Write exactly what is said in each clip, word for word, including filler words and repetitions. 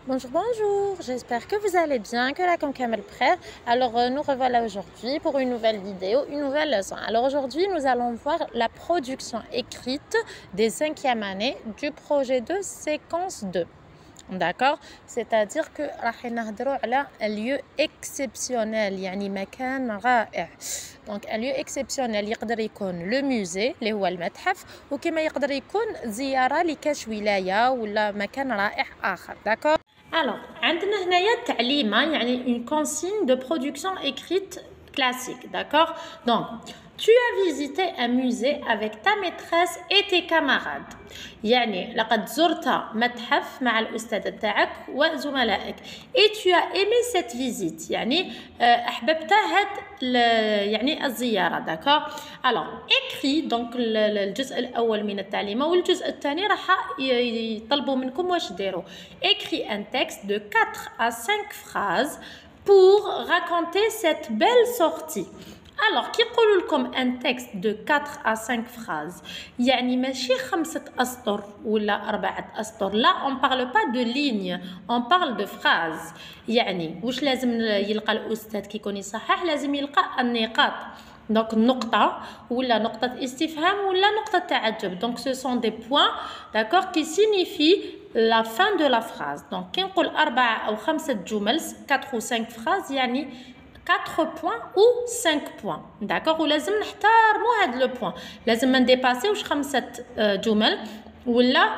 Bonjour, bonjour, j'espère que vous allez bien, que la conquête est prête. Alors euh, nous revoilà aujourd'hui pour une nouvelle vidéo, une nouvelle leçon. Alors aujourd'hui nous allons voir la production écrite des cinquièmes années du projet de séquence deux. D'accord, c'est-à-dire que راح نهضروا على un lieu exceptionnel يعني مكان رائع. donc un lieu exceptionnel يقدر يكون le musée اللي هو المتحف وكما يقدر يكون زيارة لكاش ولاية ولا مكان رائع آخر. d'accord. Alors, عندنا هنايا تعليمة يعني une consigne de production écrite classique, d'accord. Donc, tu as visité un musée avec ta maîtresse et tes camarades. يعني لقد زرت متحف مع الأستاذة تاعك وزملائك. Et tu as aimé cette visite. يعني أحببت هاد يعني الزيارة. d'accord. Alors, écrit donc الجزء الأول من التعليمة والجزء الثاني راح يطلبوا منكم واش ديروا. Écris un texte de quatre à cinq phrases pour raconter cette belle sortie. Alors, كي يقولوا لكم un texte de quatre à cinq phrases يعني ماشي خمسة أسطر ولا أربعة أسطر. لا, on parle pas de lignes, on parle de phrases. يعني واش لازم يلقى الأستاذ كي يكون يصحح؟ لازم يلقى النقاط. donc نقطة ولا نقطة استفهام ولا نقطة تعجب. donc ce sont des points, d'accord, qui signifient la fin de la phrase. donc كي نقول أربعة أو خمسة جمل quatre ou cinq phrases يعني quatre points ou cinq points. d'accord. ولازم نحترموا هذا لو بوين. لازم ما نديباسيوش خمسة جمل ولا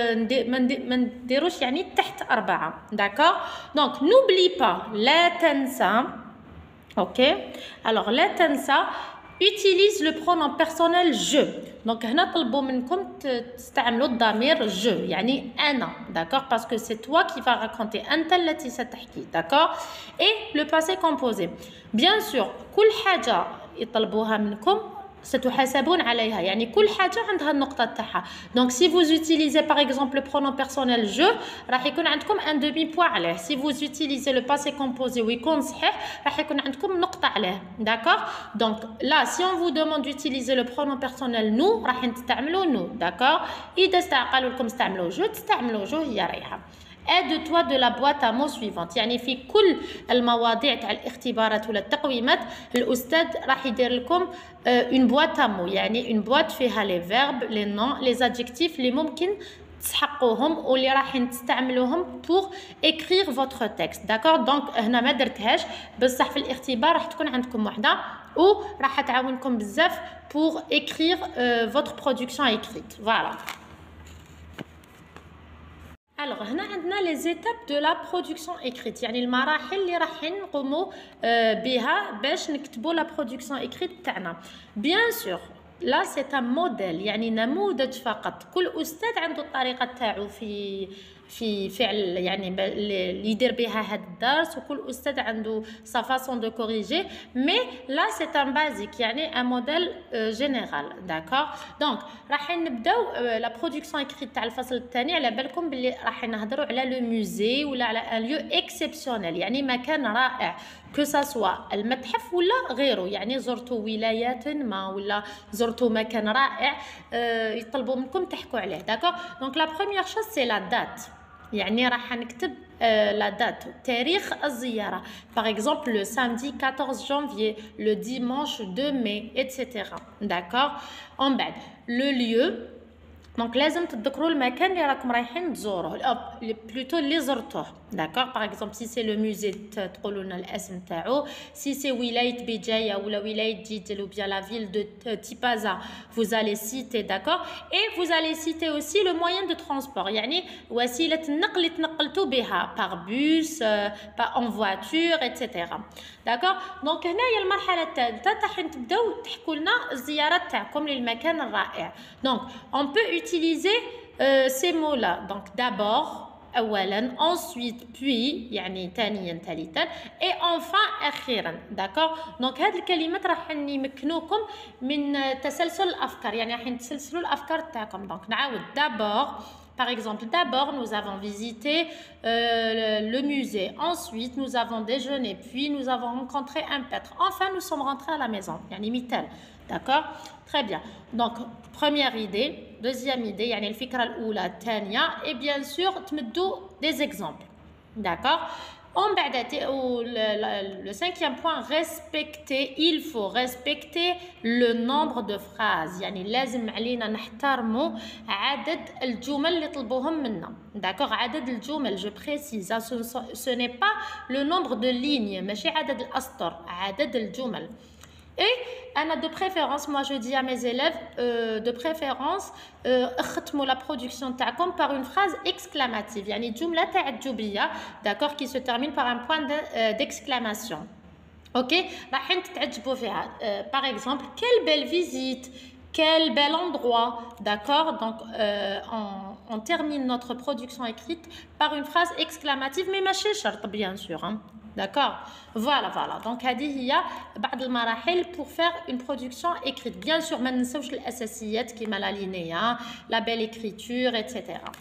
ما نديروش يعني تحت أربعة. d'accord. donc n'oublie pas لا تنسى. ok. alors لا تنسى utilise le pronom personnel je. donc هنا طلبوا منكم تستعملوا الضمير je يعني أنا. d'accord, parce que c'est toi qui va raconter أنت التي ستحكي. d'accord. et le passé composé bien sûr كل حاجة يطلبوها منكم ستحاسبون عليها. يعني كل حاجة عندها النقطة تاعها. donc si vous utilisez par exemple le pronom personnel je راح يكون عندكم un demi point عليه. si vous utilisez le passé composé ويكون صحيح راح يكون عندكم نقطة عليه. d'accord. donc là si on vous demande d'utiliser le pronom personnel nous راح نستعملوا nous. d'accord. إذا استعقلوا لكم استعملوا je تستعملوا je هي رايحة. aide-toi de la boîte à mots suivante. يعني في كل المواضيع تاع الاختبارات ولا التقويمات الأستاذ راح يدير لكم une boîte à mots. يعني une boîte فيها les verbes, les noms, les adjectifs اللي ممكن تسحقوهم واللي راح تستعملوهم pour écrire votre texte. d'accord. donc هنا ما درتهاش بصح في الاختبار راح تكون عندكم وحده وراح تعاونكم بزاف pour écrire euh, votre production écrite. voilà. Alors, هنا عندنا les étapes de la production écrite. يعني المراحل اللي راح نقوموا بها باش نكتبوا la production écrite تاعنا. bien sûr là c'est un modèle يعني نموذج فقط. كل أستاذ عنده الطريقة تاعو في في فعل يعني اللي يدير بها هذا الدرس وكل أستاذ عنده sa façon de corriger. mais là c'est un basique يعني un modèle euh, général. d'accord. donc راح نبداو la production écrite تاع الفصل الثاني. على بالكم باللي راح نهضروا على لو musée ولا على un lieu exceptionnel يعني مكان رائع que ça soit المتحف ولا غيره. يعني زرتوا ولايات ما ولا زرتوا مكان رائع euh, يطلبوا منكم تحكوا عليه. d'accord. donc la première chose c'est la date. يعني راح نكتب la date تاريخ الزيارة. par exemple le samedi quatorze janvier, le dimanche deux mai, et cetera. d'accord. en بعد le lieu. donc لازم تذكروا المكان اللي راكم رايحين تزوروه plutôt اللي زرتوه. d'accord. par exemple si c'est le musée تقولوا لنا الاسم تاعو. si c'est ولاية بجاية ولا ولاية جيجل ou bien la ville de Tipaza vous allez citer. d'accord. et vous allez citer aussi le moyen de transport يعني وسيلة النقل اللي تنقلتوا بها par bus, par en voiture, et cetera. d'accord. donc هنا هي المرحلة الثالثة راح تبداو تحكوا لنا الزيارات تاعكم للمكان الرائع. donc on peut utiliser euh, ces mots là. donc d'abord أولاً, ensuite, puis يعني ثانياً ثالثاً et enfin أخيراً. d'accord. donc هاد الكلمات راح يمكنوكم من تسلسل الأفكار يعني راح تسلسلوا الأفكار تاعكم. donc نعاود d'abord. par exemple d'abord nous avons visité euh, le musée. ensuite nous avons déjeuné. puis nous avons rencontré un peintre. enfin nous sommes rentrés à la maison. يعني مثال. d'accord. très bien. donc première idée. deuxième idée يعني الفكرة الأولى الثانية. et bien sûr تمدوا des exemples. D'accord. On بعد le cinquième point, respecter, il faut respecter le nombre de phrases. يعني لازم علينا نحترموا عدد الجمل اللي طلبوهم منا. D'accord. عدد الجمل, je précise, ce n'est pas le nombre de lignes, ماشي عدد الأسطر, عدد الجمل. Et Anna, de préférence, moi je dis à mes élèves, euh, de préférence, اختموا la production تاعكم par une phrase exclamative, يعني جملة تعجبية, d'accord, qui se termine par un point d'exclamation. Ok, راح تتعجبوا فيها. Par exemple, quelle belle visite, quel bel endroit, d'accord. Donc euh, on, on termine notre production écrite par une phrase exclamative, mais ماشي شرط bien sûr, hein. D'accord. Voilà, voilà. Donc, هذه هي بعض المراحل pour faire une production écrite. Bien sûr, ما ننساوش الأساسيات كيما la linéa, la belle écriture, et cetera.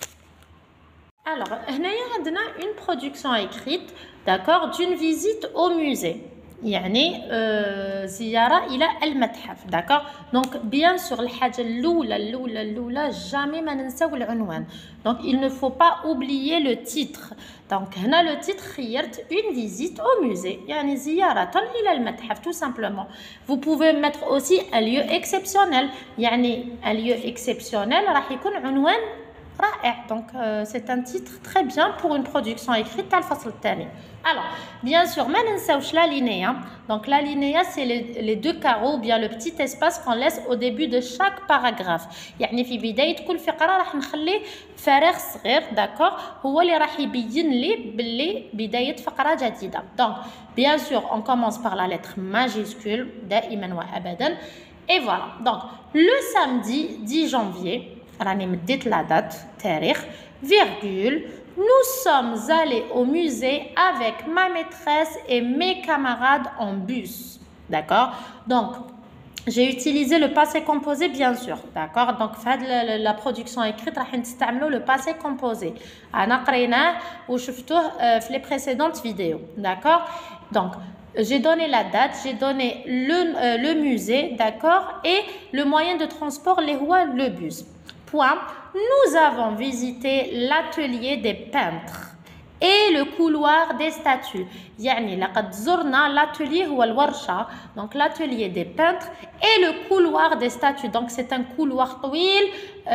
Alors, هنايا عندنا une production écrite, d'accord, d'une visite au musée. يعني euh, زيارة إلى المتحف. D'accord. Donc, bien sûr, الحاجة الأولى الأولى الأولى jamais ما ننساو العنوان. Donc, il ne faut pas oublier le titre. Donc, هنا le titre خيرت une visite au musée. يعني زيارة إلى المتحف tout simplement. Vous pouvez mettre aussi un lieu exceptionnel. يعني un lieu exceptionnel راح يكون عنوان رائع. Donc, euh, c'est un titre très bien pour une production écrite تاع الفصل الثاني. Alors, bien sûr, ما ننساوش la linéa. Donc, la linéa, c'est les, les deux carreaux, ou bien le petit espace qu'on laisse au début de chaque paragraphe. يعني في بداية كل فقرة راح نخلي فارغ صغير, d'accord, هو اللي راح يبين لي باللي بداية فقرة جديدة. Donc, bien sûr, on commence par la lettre majuscule, دائما وأبدا. Et voilà. Donc, le samedi dix janvier, راني مديت la date, تاريخ, virgule, nous sommes allés au musée avec ma maîtresse et mes camarades en bus. D'accord. Donc, j'ai utilisé le passé composé, bien sûr. D'accord. Donc, fait la, la production écrite, راح نستعملوا le passé composé. أنا قريناه وشفتوه في les précédentes vidéos. D'accord. Donc, j'ai donné la date, j'ai donné le, euh, le musée, d'accord, et le moyen de transport, les هو le bus. Point. Nous avons visité l'atelier des peintres et le couloir des statues. يعني لقد زرنا l'atelier هو الورشة, donc l'atelier des peintres et le couloir des statues. Donc c'est un couloir طويل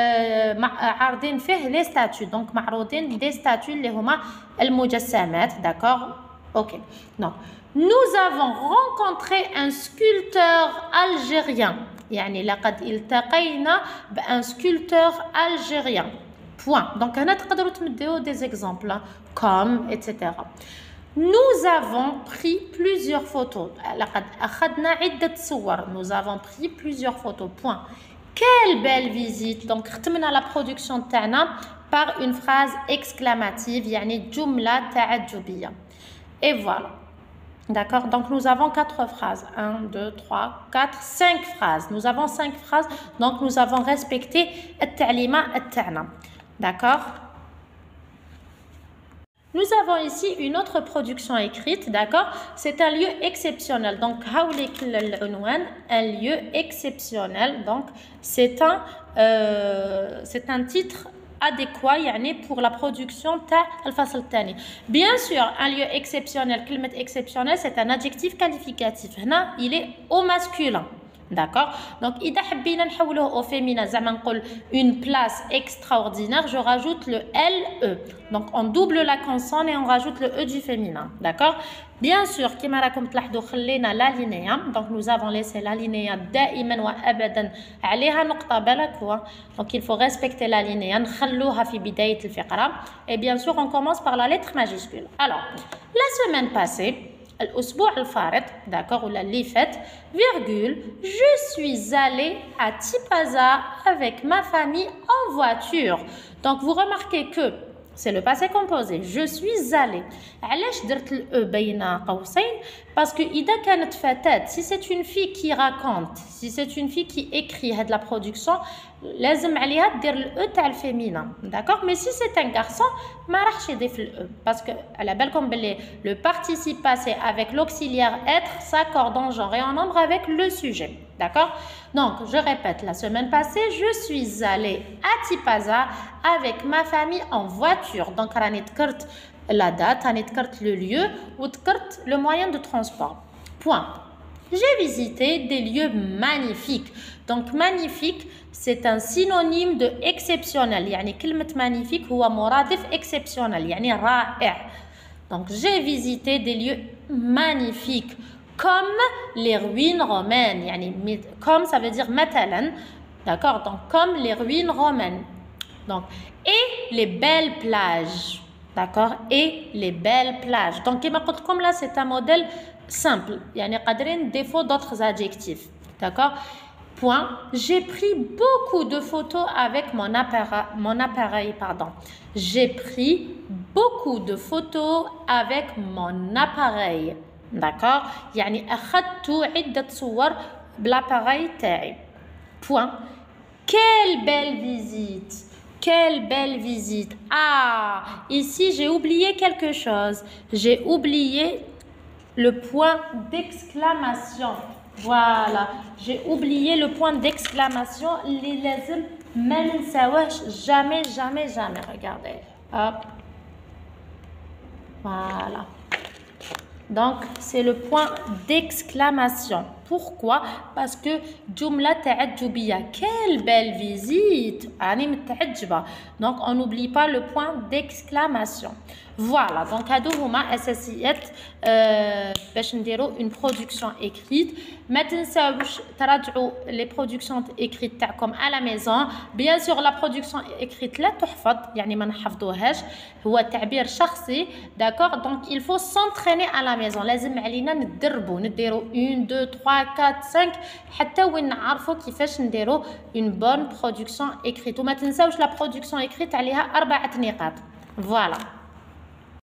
عارضين فيه les statues. Donc معروضين des statues اللي هما المجسمات, d'accord. Ok. Non. Nous avons rencontré un sculpteur algérien. يعني لقد التقينا بان sculpteur algérien. Point. Donc هنا تقدروا تمديو des exemples comme et cetera. Nous avons pris plusieurs photos. لقد أخذنا عدة صور. Nous avons pris plusieurs photos. Point. Quelle belle visite. Donc ختمنا la production تاعنا par une phrase exclamative, يعني جملة تعجبية. Et voilà. D'accord. Donc nous avons quatre phrases. un, deux, trois, quatre, cinq phrases. Nous avons cinq phrases. Donc nous avons respecté التعليمة تاعنا. D'accord. Nous avons ici une autre production écrite, d'accord. C'est un lieu exceptionnel. Donc, un lieu exceptionnel. Donc, c'est un, euh, c'est un titre adéquat يعني pour la production تاع الفصل الثاني. Bien sûr, un lieu exceptionnel, كلمة exceptionnel, c'est un adjectif qualificatif. هنا, il est au masculin. D'accord. Donc, إذا حبينا نحوله au féminin, زعما نقول une place extraordinaire, je rajoute le L E. Donc, on double la consonne et on rajoute le E du féminin. D'accord. Bien sûr, كما راكم تلاحظوا خلينا la linéa. Donc, nous avons laissé la linéa دائما وأبدا عليها نقطة بالك. Donc, il faut respecter la linéa. نخلوها في بداية الفقرة. Et bien sûr, on commence par la lettre majuscule. Alors, la semaine passée, الأسبوع الفارط, d'accord, ou la اللي فات, virgule, je suis allée à Tipaza avec ma famille en voiture. Donc, vous remarquez que c'est le passé composé. Je suis allée. علاش درت ال E بين قوسين? Parce que إذا كانت فتاة, si c'est une fille qui raconte, si c'est une fille qui écrit هاد la production, لازم عليها دير ال E تاع الفيمينا. D'accord. Mais si c'est un garçon, ما راحش يضيف ال E. Parce que على بالكم بلي le participe passé avec l'auxiliaire être s'accorde en genre et en nombre avec le sujet. D'accord. Donc, je répète, la semaine passée, je suis allée à Tipaza avec ma famille en voiture. Donc, راني ذكرت la date, راني ذكرت le lieu وذكرت le moyen de transport. Point. J'ai visité des lieux magnifiques. Donc magnifique, c'est un synonyme de exceptionnel. يعني كلمة magnifique هو مرادف exceptionnel. يعني رائع. Donc j'ai visité des lieux magnifiques comme les ruines romaines. يعني comme ça veut dire مثلا. D'accord? Donc comme les ruines romaines. Donc et les belles plages. D'accord? Et les belles plages. Donc كما قلت لكم là c'est un modèle simple. يعني قادرين défaut d'autres adjectifs. D'accord? Point. J'ai pris beaucoup de photos avec mon appareil, mon appareil pardon. J'ai pris beaucoup de photos avec mon appareil. D'accord? يعني أخذت عدة صور بالappareil تاعي. Point. Quelle belle visite! Quelle belle visite! Ah! Ici, j'ai oublié quelque chose. J'ai oublié le point d'exclamation. Voilà, j'ai oublié le point d'exclamation. Les lazim ma ننساوهش jamais, jamais, jamais. Regardez. Hop. Voilà. Donc, c'est le point d'exclamation. Pourquoi? Parce que جملة تعجبية. Quelle belle visite! أنا متعجبة. Donc, on n'oublie pas le point d'exclamation. Voilà. Donc, هادو هما أساسيات باش نديرو une production écrite. ما تنساوش تراجعوا les productions écrites تاعكم à la maison. Bien sûr, la production écrite لا تحفظ. يعني ما نحفظوهاش. هو تعبير شخصي. D'accord? Donc, il faut s'entraîner à la maison. لازم علينا ندربو نديرو واحد اثنين ثلاثة أربعة خمسة حتى وين نعرفوا كيفاش نديرو une bonne production écrite. وما تنساوش la production écrite عليها أربعة نقاط. Voilà.